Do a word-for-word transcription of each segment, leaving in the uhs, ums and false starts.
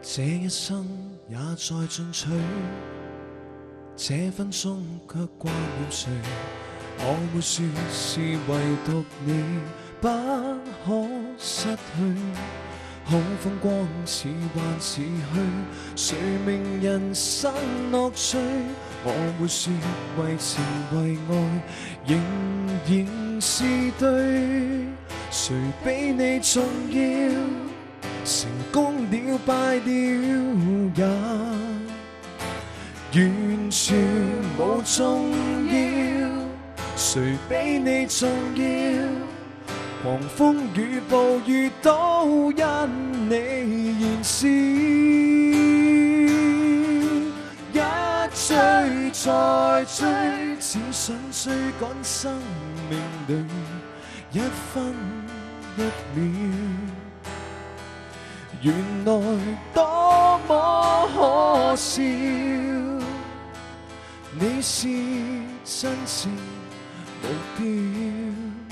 這一生也在進取，這分鐘卻掛了誰？我會說是唯獨你不可失去。好風光似幻似虛，誰明人生樂趣？我會說為情為愛，仍然是對。誰比你重要？成功了敗了也完全無重要。誰比你重要？狂風與暴雨都因你燃燒，一追再追，只想追趕生命裏一分一秒。原來多麼可笑，你是真正目標。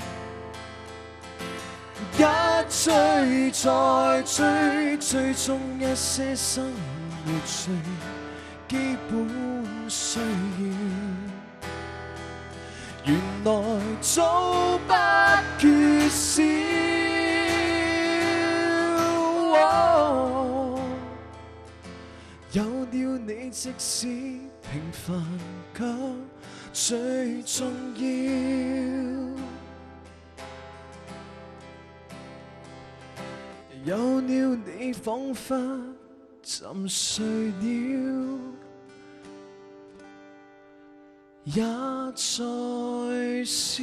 一追再追，追蹤一些生活最基本需要。原來早不缺少。哦，有了你，即使平凡卻最重要。有了你，彷彿沉睡了，也在笑。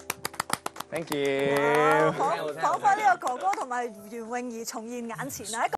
Thank you。 彷彷彿呢個哥哥同埋袁詠儀重現眼前啊！